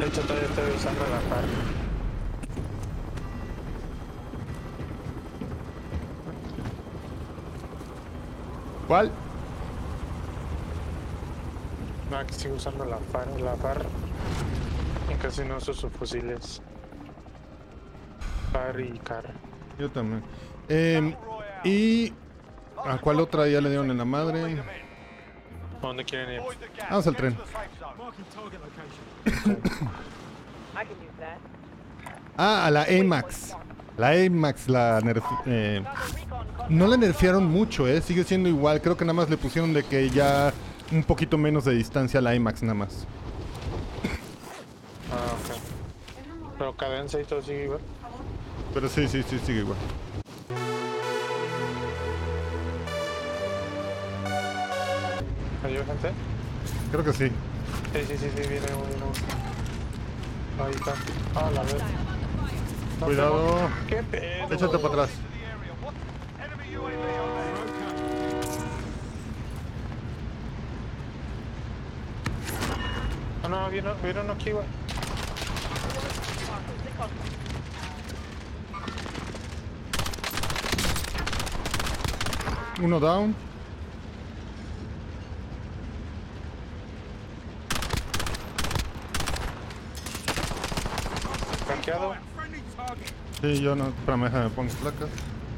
hecho todavía estoy usando la par. ¿Cuál? No, que sigo usando la par. Y casi no uso sus fusiles. Par y car. Yo también. Y... ¿A cuál otra ya le dieron en la madre? ¿A dónde quieren ir? Vamos al tren. Ah, a la AMAX. La AMAX no la nerfearon mucho, sigue siendo igual. Creo que nada más le pusieron de que ya un poquito menos de distancia a la AMAX nada más. Ah, ok. Pero cadencia y todo sigue igual. Pero sí, sigue igual. ¿Hay gente? Creo que sí. Sí, viene uno. Ahí está. Ah, la vez. No Cuidado. tengo... ¿Qué pedo? Échate para atrás. Ah, no, viene uno aquí, güey. Uno down. Franqueado. Sí, yo no. Espérame, déjame pongo placas.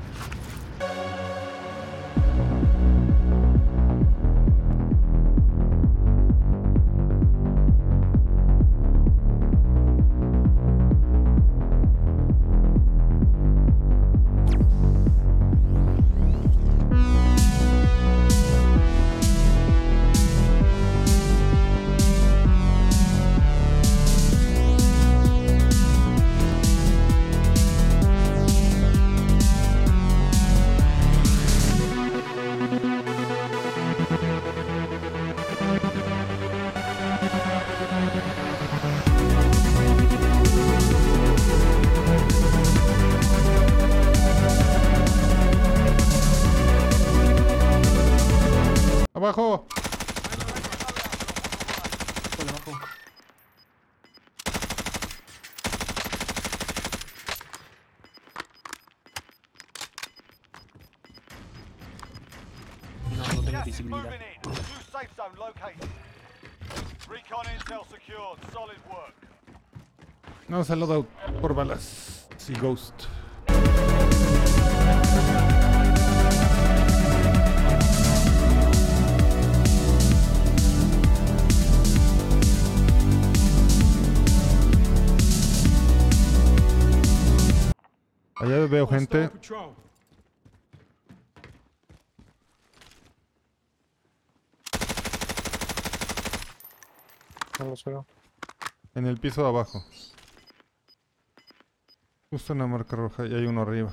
¡Abajo! Por abajo. No tengo visibilidad. No, saludo por balas. Sí, Ghost. Allá veo gente. No los veo. En el piso de abajo. Justo en la marca roja y hay uno arriba.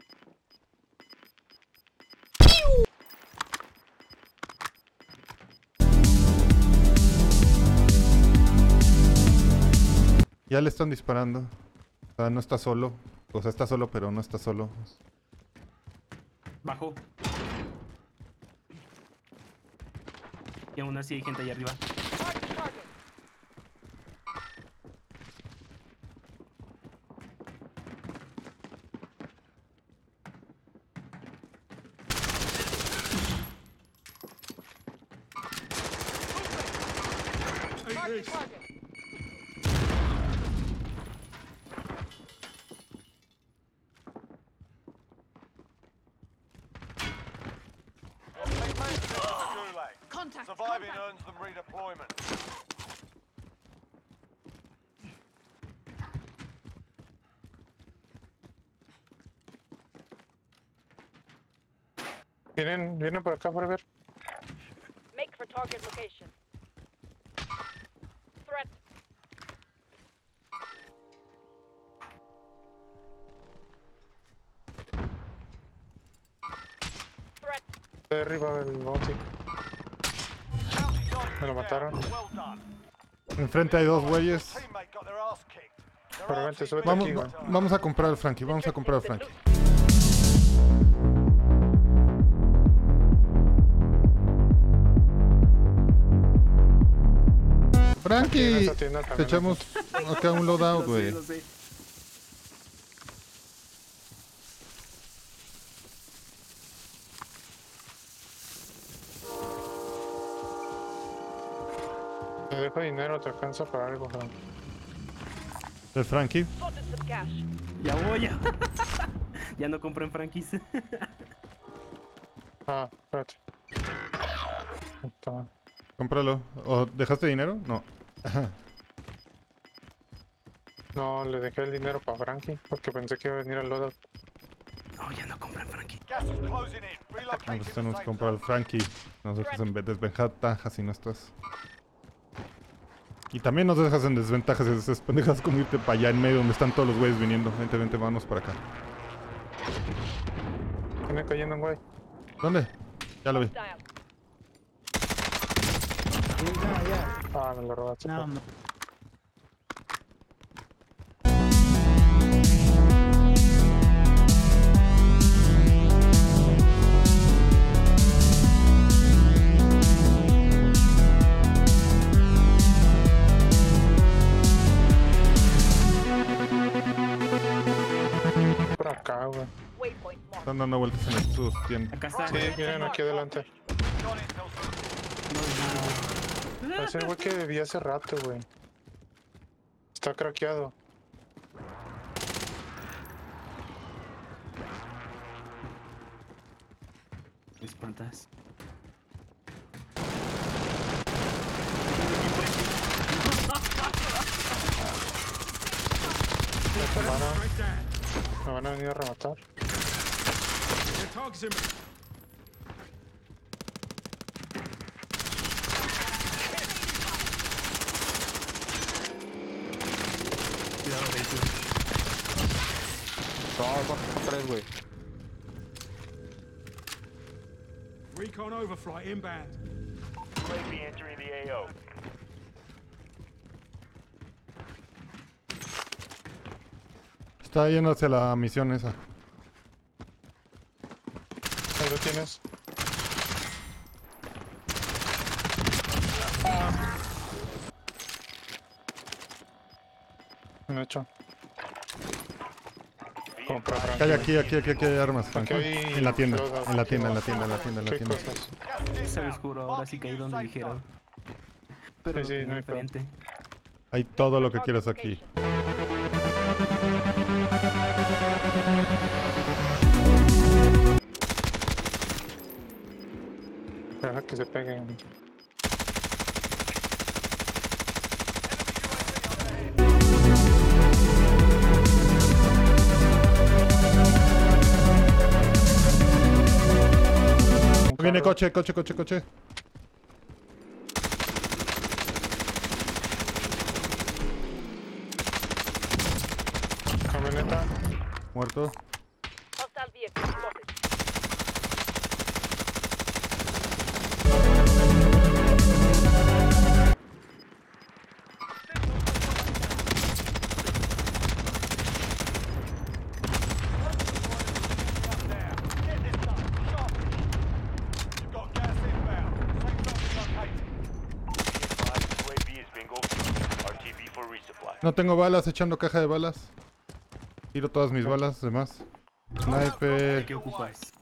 Ya le están disparando. O sea, no está solo. O sea, está solo, pero no está solo. Bajo. Y aún así hay gente allá arriba. Surviving earns them redeployment. Vienen por acá para ver. Make for target location. Threat. Threat. De arriba del bounty. Me lo mataron. Enfrente hay dos güeyes. Pero vente, súbete Vamos, aquí, güey. vamos a comprar al Frankie. Vamos a comprar al Frankie. Frankie, en esa tienda te también echamos acá un loadout, Lo sé, güey. lo sé. Te dejo dinero, te alcanza para algo, Frank. ¿Es Frankie? Spotted some cash. Ya voy, ya. Ya no compro en Frankis. Ah, espérate. Ahí está. Cómpralo. ¿O dejaste dinero? No. No, le dejé el dinero para Frankie porque pensé que iba a venir al loadout. No, ya no compro en Frankis. Gas is closing in. Nosotros Relocating the tenemos que safe comprar al zone. Frankie. Nosotros en desventaja si no estás. Y también nos dejas en desventajas esas pendejas como irte para allá en medio donde están todos los güeyes viniendo. Vente, vente, vámonos para acá. Viene cayendo un güey. ¿Dónde? Ya lo vi. Hostile. Ah, me lo robaste. No, no. Por acá, güey. Waypoint marked. Están dando vueltas en estos tiendas. Acá está. Sí, miren aquí adelante. Got intel soon. Es el güey que vi hace rato, güey. Está craqueado. Me espantas. Me van a venir a rematar. Cuidado, vehículo. No, son tres, güey. Recon overflight inbound. UAV entering the AO. Está yendo hacia la misión esa. Ahí lo tienes. Un hecho. Compra Acá hay aquí hay armas, Frankie. Aquí hay En la tienda, loadout. en la tienda, en la tienda, en la tienda, en la ¿Qué tienda. cosas? Se me oscuro, ahora sí caí donde dijeron. Pero Sí, sí, lo tengo no hay pedo. enfrente. Hay todo lo que quieras aquí. Deja que se peguen. Viene coche, coche, coche, coche. Camioneta. Muerto. Hostile vehicle spotted. Get this done. Sharpish. You've got gas inbound. Safe zone located. UAV is bingo. RTB for resupply. No tengo balas, echando caja de balas. Tiro todas mis balas, demás. Sniper. ¿Qué ocupas?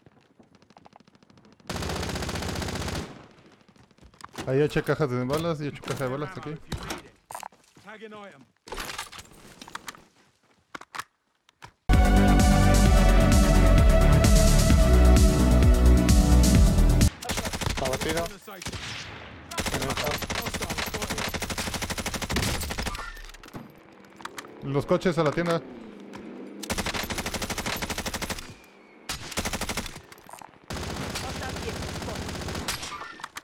Ahí eché cajas de balas y echo caja de balas aquí. If you need it. Tagging item. Abatido. In the safe. Camioneta. Hostile spotted. Los coches a la tienda. Hostile vehicle spotted.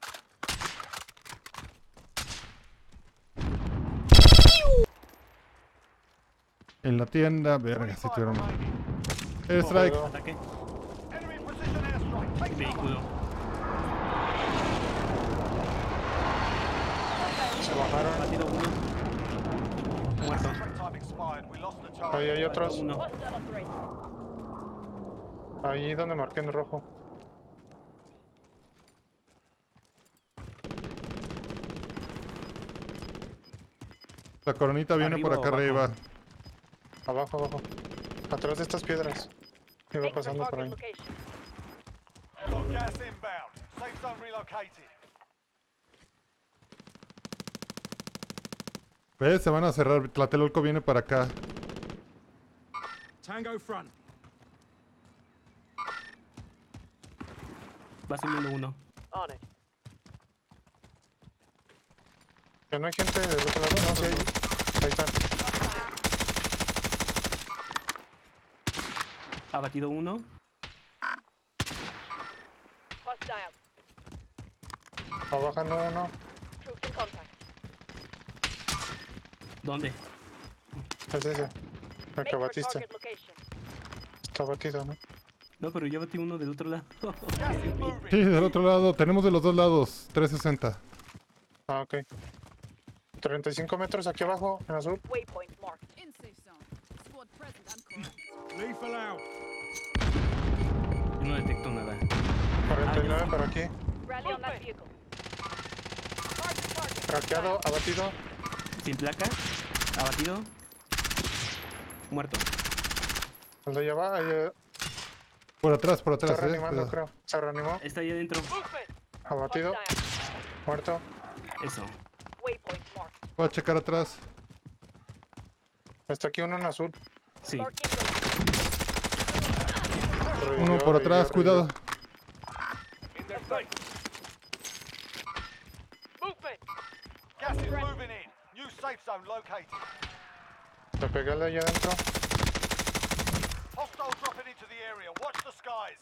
En la tienda, verga, si tuvieron. Strike. Ataque. Enemy precision airstrike. Take Vehículo. Se bajaron. Batido uno. Muerto. Contract time expired. We lost the target. Ahí hay otros. Uno. Hostile operator. Ahí donde marqué en rojo. La coronita viene ¿Arriba por o acá abajo? arriba. Abajo, abajo. Atrás de estas piedras. Iba Make for pasando por target ahí. location. Got gas inbound. Safe zone relocated. ¿Ves? Se van a cerrar. Tlatelolco viene para acá. Tango front. Va subiendo uno. On it. ¿Ya no hay gente del otro lado? No, sí hay. Ahí están. Abatido uno. Hostile. Abajo uno. Troops in contact. ¿Dónde? Es ese. El Make que for batiste. target location. Está batido, ¿no? No, pero yo batí uno del otro lado. Gas is moving. Sí, del otro lado. Tenemos de los dos lados. 360. Ah, ok. 35 metros aquí abajo, en azul. Waypoint marked. In safe zone. Squad present and correct. Lethal out. Yo no detecto nada. 49 por aquí. Rally on that vehicle. Target, target. Craqueado, abatido. Sin placa. Abatido. Muerto. El de allá va, ahí, Por atrás, está reanimando, creo. Se reanimó. Está ahí adentro. Movement. Abatido, Hostile. muerto. Eso. Waypoint marked. Voy a checar atrás. Está aquí uno en azul. Sí. Marking Uno por atrás, cuidado. In their sight. movement. Gas is moving in. New safe zone located. Le pegué al de allá adentro. Hostile dropping into the area. Watch the skies.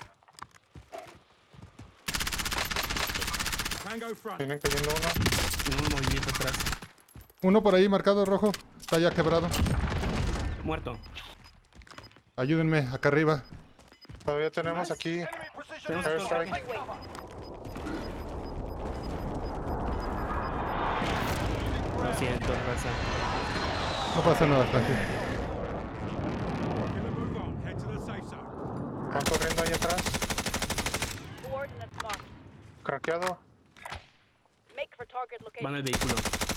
Tango front. Vienen cayendo uno. Tiene un movimiento atrás. Uno por ahí marcado rojo. Está ya quebrado. Muerto. Ayúdenme, acá arriba. Todavía tenemos aquí. Enemy precision Tenemos airstrike. Take wait. Lo siento, raza. No pasa nada, tranquilo. Gonna move on. Head to the safe zone. Van corriendo ahí atrás. Coordinates marked. Craqueado. Make for target location. Van al vehículo.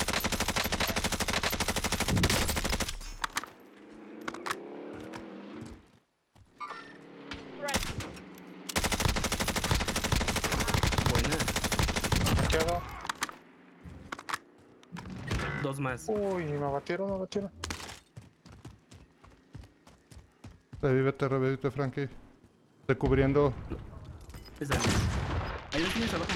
Threat. Buena. Craqueado. Dos más. Uy, me abatieron, me abatieron. Revívete, Frankie. Estoy cubriendo. Esa. Ahí lo tienes abajo.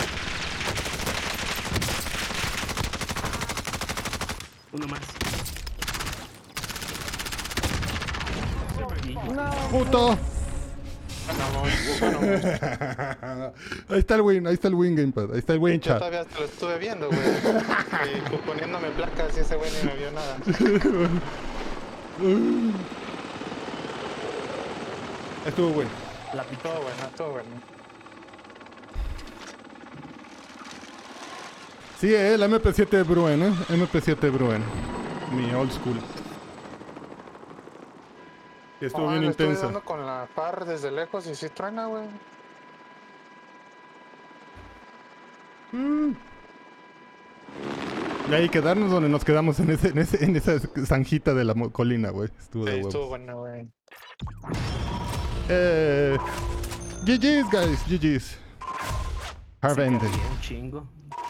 Uno más. ¡Puto! Ahí está el win gamepad. Ahí está el win Yo chat. todavía te lo estuve viendo, güey. Y tú poniéndome placas y ese güey ni me vio nada. Estuvo bueno. La pitó. Todo bueno, todo bueno. Sí, el MP7 Bruen, ¿eh? MP7 Bruen. Mi old school. Estuvo bien Le estuve intensa. dando con la par desde lejos y sí truena, güey. Y ahí quedarnos donde nos quedamos en esa zanjita de la colina, güey. Estuvo de Sí, huevos. estuvo bueno, güey. GG's, guys. GG's. Harvended. Un chingo.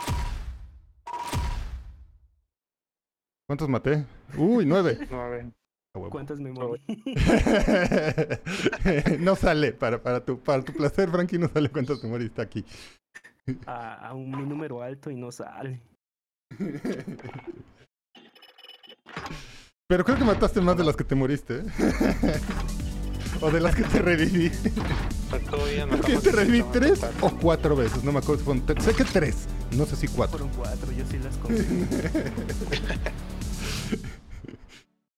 ¿Cuántos maté? Uy, 9. 9. A huevo. ¿Cuántas me morí? No sale. Para tu placer, Frankie, no sale cuántos te moriste aquí. A un mi número alto y no sale. Pero creo que mataste más de las que te moriste, ¿eh? O de las que te reviví. Estuvo bien, Creo que yo te reviví 3 o 4 veces. No me acuerdo si fueron. Sé que 3. No sé si 4. Fueron 4, yo sí las conté.